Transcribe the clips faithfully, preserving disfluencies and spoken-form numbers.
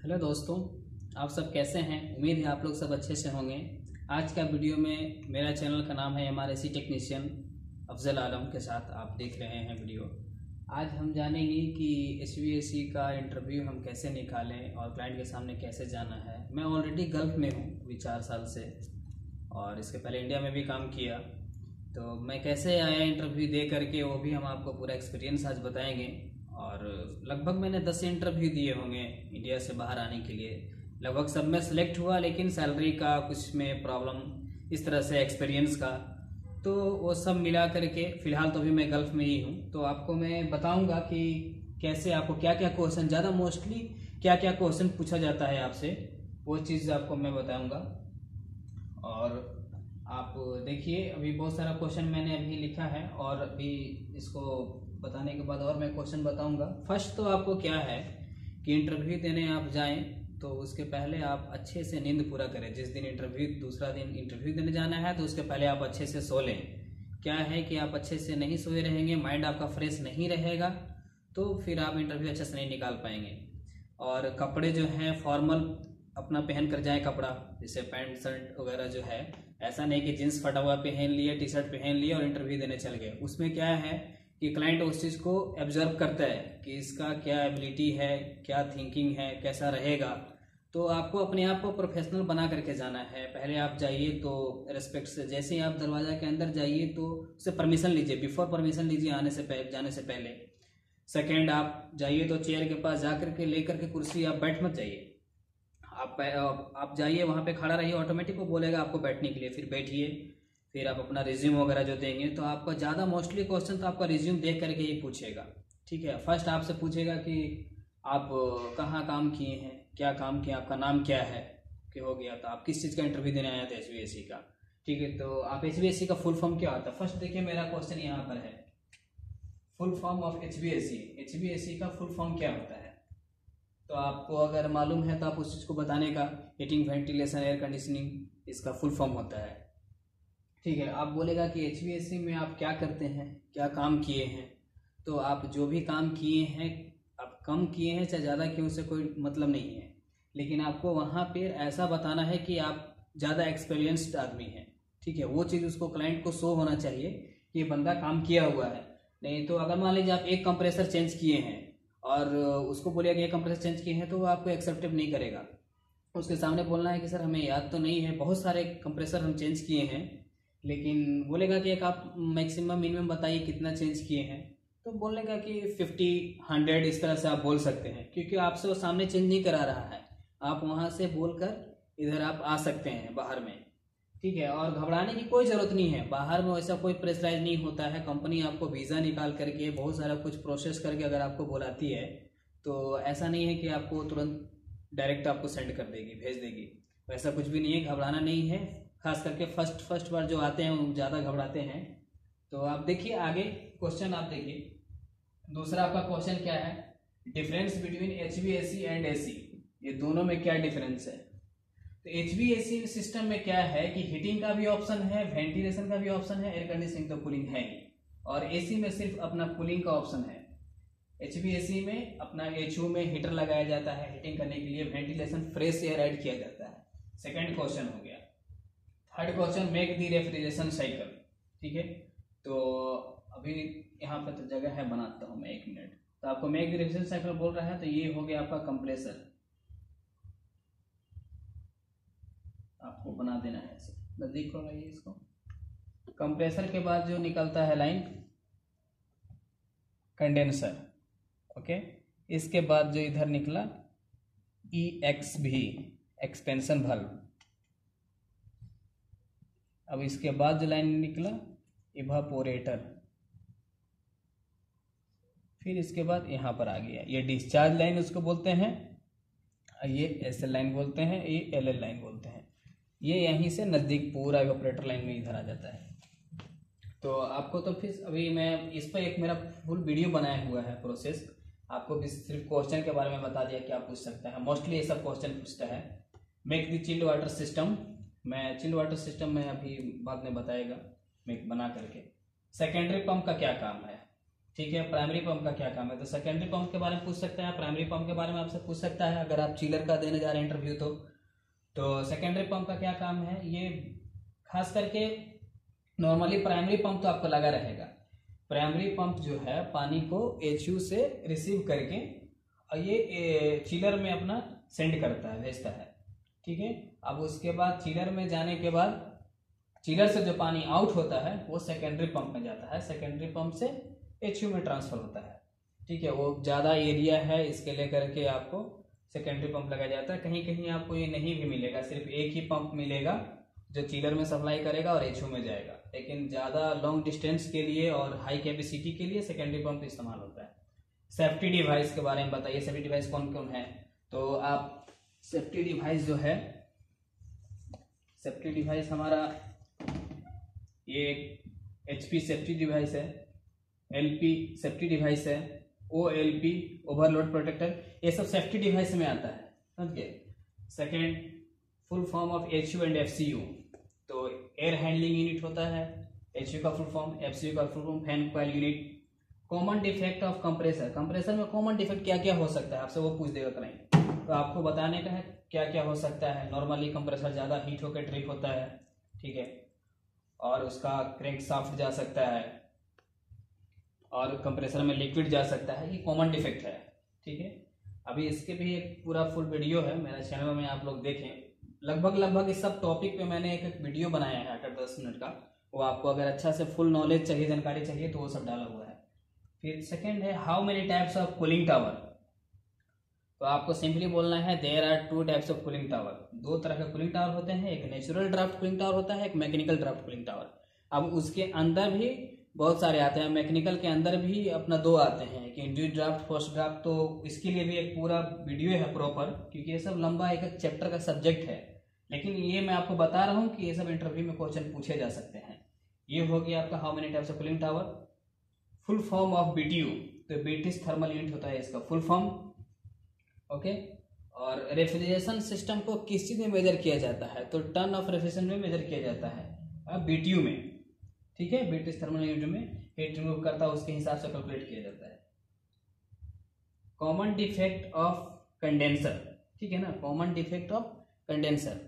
Hello दोस्तों, आप सब कैसे हैं। उम्मीद है आप लोग सब अच्छे से होंगे। आज का वीडियो में मेरा चैनल का नाम है M R A C technician Afzal Alam के साथ आप देख रहे हैं वीडियो। आज हम जानेंगे कि एच वी ए सी का इंटरव्यू हम कैसे निकालें और क्लाइंट के सामने कैसे जाना है। मैं ऑलरेडी गल्फ में हूँ अभी चार साल से और इसके पहले इंडिया में भी काम किया, तो मैं कैसे आया इंटरव्यू दे करके वो भी हम आपको पूरा एक्सपीरियंस आज बताएंगे। और लगभग मैंने दस इंटरव्यू दिए होंगे इंडिया से बाहर आने के लिए। लगभग सब में सिलेक्ट हुआ, लेकिन सैलरी का कुछ में प्रॉब्लम इस तरह से एक्सपीरियंस का, तो वो सब मिला करके फ़िलहाल तो अभी मैं गल्फ में ही हूँ। तो आपको मैं बताऊंगा कि कैसे आपको क्या क्या क्वेश्चन, ज़्यादा मोस्टली क्या क्या क्वेश्चन पूछा जाता है आपसे, वो चीज़ आपको मैं बताऊँगा। और आप देखिए, अभी बहुत सारा क्वेश्चन मैंने अभी लिखा है और अभी इसको बताने के बाद और मैं क्वेश्चन बताऊंगा। फर्स्ट तो आपको क्या है कि इंटरव्यू देने आप जाएं तो उसके पहले आप अच्छे से नींद पूरा करें। जिस दिन इंटरव्यू, दूसरा दिन इंटरव्यू देने जाना है तो उसके पहले आप अच्छे से सो लें। क्या है कि आप अच्छे से नहीं सोए रहेंगे, माइंड आपका फ्रेश नहीं रहेगा, तो फिर आप इंटरव्यू अच्छे से नहीं निकाल पाएंगे। और कपड़े जो हैं फॉर्मल अपना पहन कर जाएं कपड़ा, जैसे पैंट शर्ट वगैरह जो है। ऐसा नहीं कि जींस फटा हुआ पहन लिए, टी शर्ट पहन लिए और इंटरव्यू देने चल गए। उसमें क्या है कि क्लाइंट उस चीज़ को ऑब्जर्व करता है कि इसका क्या एबिलिटी है, क्या थिंकिंग है, कैसा रहेगा। तो आपको अपने आप को प्रोफेशनल बना करके जाना है। पहले आप जाइए तो रिस्पेक्ट से, जैसे ही आप दरवाजा के अंदर जाइए तो उससे परमिशन लीजिए, बिफोर परमिशन लीजिए आने से पहले, जाने से पहले। सेकेंड, आप जाइए तो चेयर के पास जा करके लेकर के कुर्सी आप बैठ मत जाइए। आप आप जाइए वहाँ पे खड़ा रहिए, ऑटोमेटिक वो बोलेगा आपको बैठने के लिए, फिर बैठिए। फिर आप अपना रिज्यूम वगैरह जो देंगे तो आपका ज़्यादा मोस्टली क्वेश्चन तो आपका रिज्यूम देख करके ही पूछेगा। ठीक है, फर्स्ट आपसे पूछेगा कि आप कहाँ काम किए हैं, क्या काम किया, आपका नाम क्या है, कि हो गया। तो आप किस चीज़ का इंटरव्यू देने आए थे, एच वी ए सी का। ठीक है, तो आप एच वी ए सी का फुल फॉर्म क्या होता है। फर्स्ट देखिए, मेरा क्वेश्चन यहाँ पर है, full form of H V A C. H V A C का फुल फॉर्म क्या होता है, तो आपको अगर मालूम है तो आप उस चीज़ को बताने का। हीटिंग, वेंटिलेशन, एयर कंडीशनिंग, इसका फुल फॉर्म होता है। ठीक है, आप बोलेगा कि एच वी ए सी में आप क्या करते हैं, क्या काम किए हैं। तो आप जो भी काम किए हैं, आप कम किए हैं चाहे ज़्यादा किए, उससे कोई मतलब नहीं है। लेकिन आपको वहाँ पे ऐसा बताना है कि आप ज़्यादा एक्सपीरियंस्ड आदमी हैं। ठीक है, वो चीज़ उसको, क्लाइंट को शो होना चाहिए कि बंदा काम किया हुआ है। नहीं तो अगर मान लीजिए आप एक कंप्रेसर चेंज किए हैं और उसको बोलिए कि एक कंप्रेसर चेंज किए हैं, तो वो आपको एक्सेप्टेड नहीं करेगा। उसके सामने बोलना है कि सर हमें याद तो नहीं है, बहुत सारे कंप्रेसर हम चेंज किए हैं, लेकिन बोलेगा कि एक आप मैक्सिमम मिनिमम बताइए कितना चेंज किए हैं। तो बोलने का कि फिफ्टी, हंड्रेड, इस तरह से आप बोल सकते हैं, क्योंकि आपसे वो सामने चेंज नहीं करा रहा है। आप वहाँ से बोलकर इधर आप आ सकते हैं बाहर में। ठीक है, और घबराने की कोई ज़रूरत नहीं है। बाहर में वैसा कोई प्रेशराइज नहीं होता है। कंपनी आपको वीज़ा निकाल करके बहुत सारा कुछ प्रोसेस करके अगर आपको बुलाती है, तो ऐसा नहीं है कि आपको तुरंत डायरेक्ट आपको सेंड कर देगी, भेज देगी। वैसा कुछ भी नहीं है, घबराना नहीं है। खास करके फर्स्ट फर्स्ट बार जो आते हैं वो ज़्यादा घबराते हैं। तो आप देखिए आगे क्वेश्चन, आप देखिए दूसरा आपका क्वेश्चन क्या है, difference between H V A C and A C. ये दोनों में क्या डिफरेंस है। तो H V A C system में क्या है कि हीटिंग का भी ऑप्शन है, वेंटिलेशन का भी ऑप्शन है, एयर कंडीशनिंग तो कूलिंग है ही, और ए सी में सिर्फ अपना कूलिंग का ऑप्शन है। एच वी ए सी में अपना एच यू में हीटर लगाया जाता है हीटिंग करने के लिए, वेंटिलेशन फ्रेश एयर ऐड किया जाता है। सेकेंड क्वेश्चन हो गया। Third question, make the refrigeration cycle. ठीक है, तो अभी यहाँ पर तो जगह है, बनाता हूँ मैं, एक मिनट। तो आपको मेक दी रेफ्रिजरेशन साइकिल बोल रहा है, तो ये हो गया आपका कंप्रेसर। आपको बना देना है ऐसे, नजदीक हो रही है इसको। कंप्रेसर के बाद जो निकलता है लाइन, कंडेंसर। ओके, इसके बाद जो इधर निकला ई एक्स भी, एक्सपेंशन वाल्व। अब इसके बाद जो लाइन निकला इवापोरेटर। फिर इसके बाद यहाँ पर आ गया ये डिस्चार्ज लाइन उसको बोलते हैं, ये एस एल लाइन बोलते हैं, ये एल एल लाइन बोलते हैं। ये यहीं से नज़दीक पूरा इवापोरेटर लाइन में इधर आ जाता है। तो आपको तो फिर अभी मैं इस पर एक मेरा फुल वीडियो बनाया हुआ है प्रोसेस। आपको भी सिर्फ क्वेश्चन के बारे में बता दिया क्या पूछ सकता है। मोस्टली ये सब क्वेश्चन पूछता है। Make the chilled water system, मैं चिल्ड वाटर सिस्टम में अभी बाद में बताएगा मेक बना करके। सेकेंडरी पंप का क्या काम है, ठीक है। प्राइमरी पंप का क्या काम है, तो सेकेंडरी पंप के बारे में पूछ सकता है, प्राइमरी पंप के बारे में आपसे पूछ सकता है अगर आप चिलर का देने जा रहे हैं इंटरव्यू तो तो सेकेंडरी पंप का क्या काम है, ये खास करके नॉर्मली प्राइमरी पंप तो आपको लगा रहेगा। प्राइमरी पंप जो है पानी को एच यू से रिसीव करके और ये चिलर में अपना सेंड करता है, भेजता है, ठीक है। अब उसके बाद चिलर में जाने के बाद चिलर से जो पानी आउट होता है वो सेकेंडरी पंप में जाता है, सेकेंडरी पंप से एच यू में ट्रांसफर होता है, ठीक है। वो ज़्यादा एरिया है इसके लेकर के आपको सेकेंडरी पंप लगाया जाता है। कहीं कहीं आपको ये नहीं भी मिलेगा, सिर्फ एक ही पंप मिलेगा जो चिलर में सप्लाई करेगा और एच यू में जाएगा, लेकिन ज़्यादा लॉन्ग डिस्टेंस के लिए और हाई कैपेसिटी के लिए सेकेंडरी पंप इस्तेमाल होता है। सेफ्टी डिवाइस के बारे में बताइए, सेफ्टी डिवाइस कौन कौन है, तो आप सेफ्टी डिवाइस जो है, सेफ्टी डिवाइस हमारा ये एच पी सेफ्टी डिवाइस है, एल पी सेफ्टी डिवाइस है, O L P overload protector, ये सब सेफ्टी डिवाइस में आता है, समझ गए। Second, full form of H U and F C U, तो एयर हैंडलिंग यूनिट होता है एच यू का full form, F C U का full form fan coil unit. Common defect of compressor, compressor में कॉमन डिफेक्ट क्या क्या हो सकता है आपसे वो पूछ देगा क्लाइंट, तो आपको बताने का है क्या क्या हो सकता है। नॉर्मली कंप्रेसर ज़्यादा हीट होकर ट्रिप होता है, ठीक है, और उसका क्रैंक शाफ्ट जा सकता है और कंप्रेसर में लिक्विड जा सकता है, ये कॉमन डिफेक्ट है, ठीक है। अभी इसके भी एक पूरा फुल वीडियो है मेरे चैनल में, आप लोग देखें। लगभग लगभग इस सब टॉपिक पे मैंने एक एक वीडियो बनाया है आठ आठ दस मिनट का, वो आपको अगर अच्छा से फुल नॉलेज चाहिए, जानकारी चाहिए तो वो सब डाला हुआ है। फिर सेकेंड है how many types of cooling tower, तो आपको सिंपली बोलना है there are two types of cooling tower, दो तरह के कूलिंग टावर होते हैं, एक नेचुरल ड्राफ्ट कूलिंग टावर होता है, एक मैकेनिकल ड्राफ्ट कूलिंग टावर। अब उसके अंदर भी बहुत सारे आते हैं, मैकेनिकल के अंदर भी अपना दो आते हैं कि इंड्यूस्ड ड्राफ्ट, पोस्ट ड्राफ्ट, तो इसके लिए भी एक पूरा वीडियो है प्रॉपर, क्योंकि ये सब लंबा एक चैप्टर का सब्जेक्ट है, लेकिन ये मैं आपको बता रहा हूँ कि ये सब इंटरव्यू में क्वेश्चन पूछे जा सकते हैं। ये हो गया आपका how many types of cooling tower. Full form of BTU, तो ब्रिटिश थर्मल यूनिट होता है इसका फुल फॉर्म, ओके। और रेफ्रिजरेशन सिस्टम को किस चीज में मेजर किया जाता है, तो टन ऑफ रेफ्रिजरेशन में मेजर किया जाता है बीटीयू में, ठीक है। ब्रिटिश थर्मल यूनिट में हीट रिमूव करता है उसके हिसाब से कैलकुलेट किया जाता है। कॉमन डिफेक्ट ऑफ कंडेंसर, ठीक है ना, कॉमन डिफेक्ट ऑफ कंडेंसर,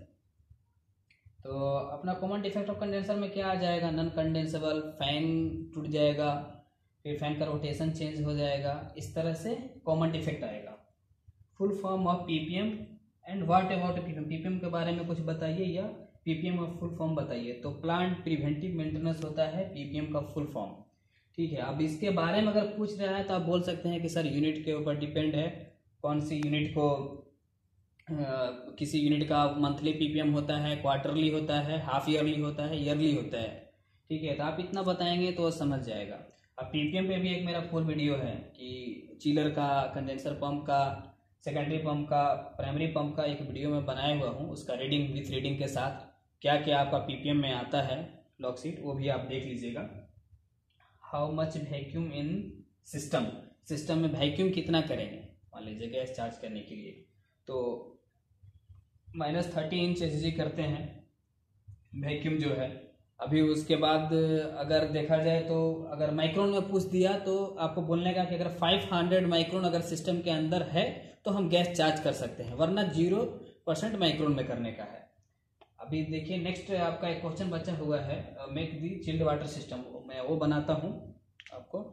तो अपना कॉमन डिफेक्ट ऑफ कंडेंसर में क्या आ जाएगा, नॉन कंडेंसेबल, फैन टूट जाएगा, फिर फैन का रोटेशन चेंज हो जाएगा, इस तरह से कॉमन डिफेक्ट आएगा। Full form of PPM and what about PPM, PPM के बारे में कुछ बताइए या पीपीएम ऑफ फुल फॉर्म बताइए, तो प्लांट प्रिवेंटिव मेंटेनेंस होता है पीपीएम का फुल फॉर्म, ठीक है। अब इसके बारे में अगर पूछ रहा है तो आप बोल सकते हैं कि सर यूनिट के ऊपर डिपेंड है, कौन सी यूनिट को आ, किसी यूनिट का मंथली पीपीएम होता है, क्वार्टरली होता है, हाफ ईयरली होता है, ईयरली होता है, ठीक है। तो आप इतना बताएंगे तो समझ जाएगा। अब पीपीएम पे भी एक मेरा फुल वीडियो है कि चिलर का, कंडेंसर पंप का, सेकेंडरी पंप का, प्राइमरी पंप का एक वीडियो में बनाया हुआ हूँ, उसका रीडिंग विथ रीडिंग के साथ क्या क्या आपका पीपीएम में आता है लॉग शीट, वो भी आप देख लीजिएगा। How much vacuum in system, system में वैक्यूम कितना करेंगे, मान लीजिए गैस चार्ज करने के लिए, तो minus thirty inch H G करते हैं वैक्यूम जो है। अभी उसके बाद अगर देखा जाए तो अगर माइक्रोन में पूछ दिया तो आपको बोलने का कि अगर पाँच सौ माइक्रोन अगर सिस्टम के अंदर है तो हम गैस चार्ज कर सकते हैं, वरना जीरो परसेंट माइक्रोन में करने का है। अभी देखिए नेक्स्ट आपका एक क्वेश्चन बचा हुआ है, make the chilled water system, मैं वो बनाता हूँ आपको।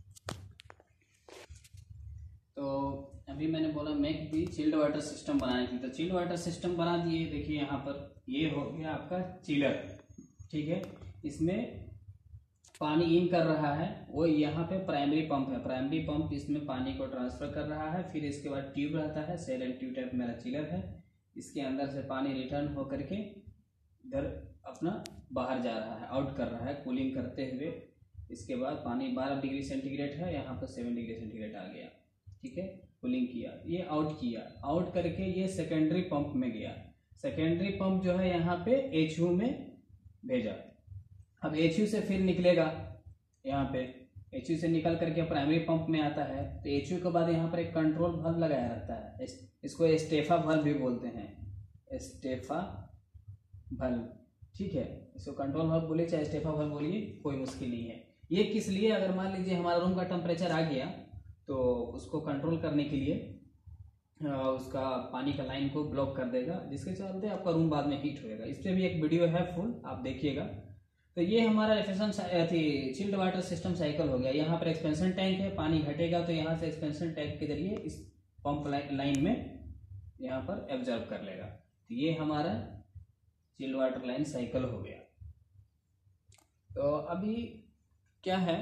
तो अभी मैंने बोला make the chilled water system बनाने की, तो चिल्ड वाटर सिस्टम बना दिए। देखिए यहाँ पर ये हो गया आपका चिलर, ठीक है, इसमें पानी इन कर रहा है, वो यहाँ पे प्राइमरी पंप है, प्राइमरी पंप इसमें पानी को ट्रांसफर कर रहा है। फिर इसके बाद ट्यूब रहता है, सेल एंड ट्यूब टाइप मेरा चिलर है, इसके अंदर से पानी रिटर्न हो करके इधर अपना बाहर जा रहा है, आउट कर रहा है कूलिंग करते हुए। इसके बाद पानी बारह डिग्री सेंटीग्रेड है, यहाँ पर सेवन डिग्री सेंटीग्रेड आ गया, ठीक है, कूलिंग किया, ये आउट किया, आउट करके ये सेकेंडरी पंप में गया, सेकेंडरी पंप जो है यहाँ पे एच यू में भेजा। अब एच यू से फिर निकलेगा, यहाँ पे एच यू से निकल करके प्राइमरी पंप में आता है, तो एच यू के बाद यहाँ पर एक कंट्रोल वाल्व लगाया रहता है, इसको एस्टेफा वाल्व भी बोलते हैं, एस्टेफा वाल्व, ठीक है, इसको कंट्रोल वाल्व बोलिए चाहे एस्टेफा वाल्व बोलिए, कोई मुश्किल नहीं है। ये किस लिए, अगर मान लीजिए हमारा रूम का टेम्परेचर आ गया तो उसको कंट्रोल करने के लिए उसका पानी का लाइन को ब्लॉक कर देगा, जिसके चलते आपका रूम बाद में हीट होएगा। इस पर भी एक वीडियो है फुल, आप देखिएगा। तो ये हमारा रेफ्रिजरेशन थी चिल्ड वाटर सिस्टम साइकिल हो गया। यहाँ पर एक्सपेंशन टैंक है, पानी घटेगा तो यहाँ से एक्सपेंशन टैंक के जरिए इस पंप लाइन में यहाँ पर एब्जॉर्ब कर लेगा। तो ये हमारा चिल्ड वाटर लाइन साइकिल हो गया। तो अभी क्या है,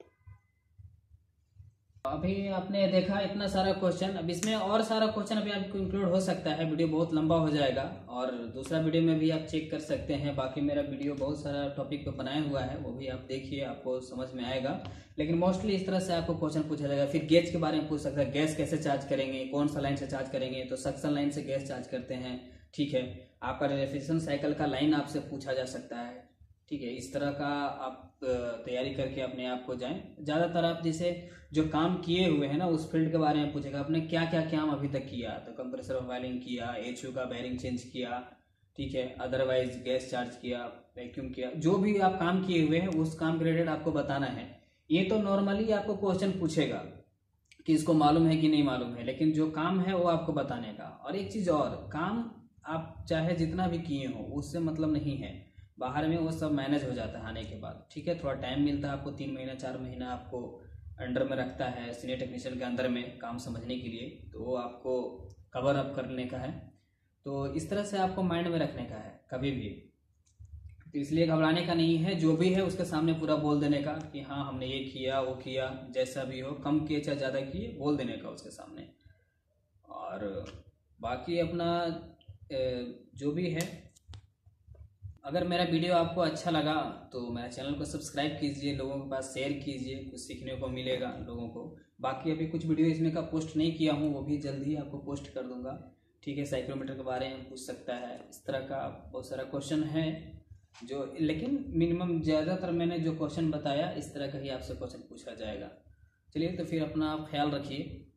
अभी आपने देखा इतना सारा क्वेश्चन, अब इसमें और सारा क्वेश्चन अभी आपको इंक्लूड हो सकता है, वीडियो बहुत लंबा हो जाएगा। और दूसरा वीडियो में भी आप चेक कर सकते हैं, बाकी मेरा वीडियो बहुत सारा टॉपिक पे बनाया हुआ है, वो भी आप देखिए, आपको समझ में आएगा। लेकिन मोस्टली इस तरह से आपको क्वेश्चन पूछा जाएगा। फिर गैस के बारे में पूछ सकता है, गैस कैसे चार्ज करेंगे, कौन सा लाइन से चार्ज करेंगे, तो सक्शन लाइन से गैस चार्ज करते हैं, ठीक है। आपका रेफ्रिजरेशन साइकिल का लाइन आपसे पूछा जा सकता है, ठीक है। इस तरह का आप तैयारी करके अपने आप को जाएं। ज़्यादातर आप जैसे जो काम किए हुए हैं ना उस फील्ड के बारे में पूछेगा, आपने क्या क्या काम अभी तक किया, तो कंप्रेसर वायरिंग किया, एचयू का बेयरिंग चेंज किया, ठीक है, अदरवाइज गैस चार्ज किया, वैक्यूम किया, जो भी आप काम किए हुए हैं उस काम के रिलेटेड आपको बताना है। ये तो नॉर्मली आपको क्वेश्चन पूछेगा कि इसको मालूम है कि नहीं मालूम है, लेकिन जो काम है वो आपको बताने का। और एक चीज़ और, काम आप चाहे जितना भी किए हो उससे मतलब नहीं है, बाहर में वो सब मैनेज हो जाता है आने के बाद, ठीक है। थोड़ा टाइम मिलता है आपको, तीन महीना चार महीना आपको अंडर में रखता है सीनियर टेक्नीशियन के अंदर में काम समझने के लिए, तो वो आपको कवर अप करने का है। तो इस तरह से आपको माइंड में रखने का है कभी भी, तो इसलिए घबराने का नहीं है। जो भी है उसके सामने पूरा बोल देने का कि हाँ हमने ये किया वो किया, जैसा भी हो, कम किए चाहे ज़्यादा किए, बोल देने का उसके सामने। और बाकी अपना जो भी है, अगर मेरा वीडियो आपको अच्छा लगा तो मेरा चैनल को सब्सक्राइब कीजिए, लोगों के पास शेयर कीजिए, कुछ सीखने को मिलेगा लोगों को। बाकी अभी कुछ वीडियो इसमें का पोस्ट नहीं किया हूँ, वो भी जल्दी ही आपको पोस्ट कर दूंगा, ठीक है। साइक्रोमीटर के बारे में पूछ सकता है, इस तरह का बहुत सारा क्वेश्चन है जो, लेकिन मिनिमम ज़्यादातर मैंने जो क्वेश्चन बताया इस तरह का ही आपसे क्वेश्चन पूछा जाएगा। चलिए, तो फिर अपना आप ख्याल रखिए।